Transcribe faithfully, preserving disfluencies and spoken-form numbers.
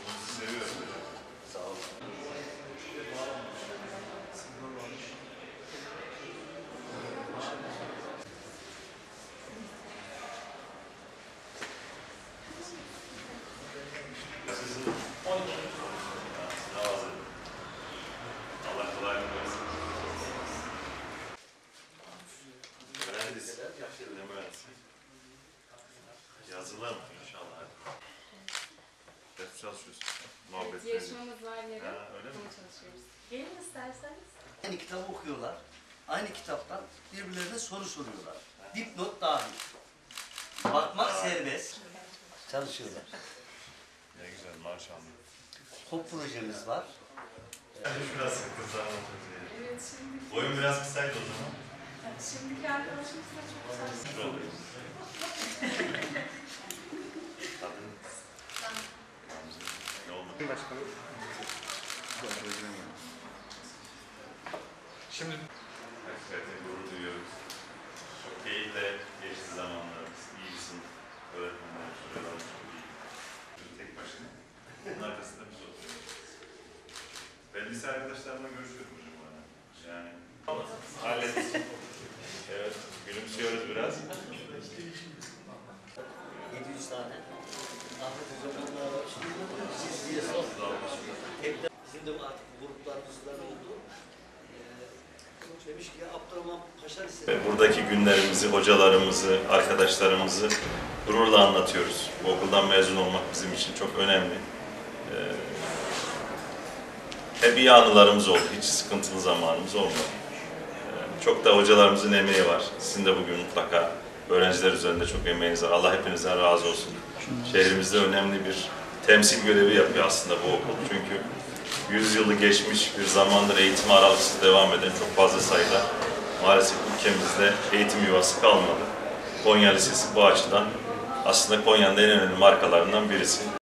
Okulunuzu seviyorum hocam. Sağ olun. Sizin on iki. Sınav hazır. Allah kolaylık versin. Mühendis. Ne mühendisi? Yazılım inşallah. Ders çalışıyorsun. Muhabbet Evet, yarışmamız var yarın. Ha, öyle mi? Bunu çalışıyoruz. Gelin isterseniz. Aynı kitabı okuyorlar. Aynı kitaptan birbirlerine soru soruyorlar. Dipnot dahil. Bakmak serbest. Çalışıyorlar. Ne güzel maşallah. Hop projemiz var. Biraz sıkıntı anlatıyoruz yani. Evet, şimdi, Boyun biraz kısaydı o zaman. şimdiki arkadaşımız da çok güzel. Şurada oluyoruz. Adın? Ne oldu? Başkanım. Şimdi Hakikaten gurur duyuyoruz. Çok keyifle geçti zamanlarımız. İyisin. Öğretmenler, hocalar çok iyi. Şimdi tek başına. Bunun arkasında biz oturuyoruz. Ben lise arkadaşlarımla görüşüyorum hocam bana. Yani hallettik. Evet, gülümsüyoruz biraz. yedi yüz tane. Ahmet Hocam'ın var. Siz diye sor. Hep de bizim de artık gruplarımızdan oldu. Ee, demiş ki Abdurrahman Paşa Lisesi. Ve buradaki günlerimizi, hocalarımızı, arkadaşlarımızı gururla anlatıyoruz. Bu okuldan mezun olmak bizim için çok önemli. Ee, hep iyi anılarımız oldu. Hiç sıkıntılı zamanımız olmadı. Ee, çok da hocalarımızın emeği var. Sizin de bugün mutlaka öğrenciler üzerinde çok emeğiniz var. Allah hepinizden razı olsun. Şehrimizde önemli bir temsil görevi yapıyor aslında bu okul. Çünkü yüz yılı geçmiş bir zamandır eğitimi aralıksız devam eden çok fazla sayıda maalesef ülkemizde eğitim yuvası kalmadı. Konya Lisesi bu açıdan aslında Konya'nın en önemli markalarından birisi.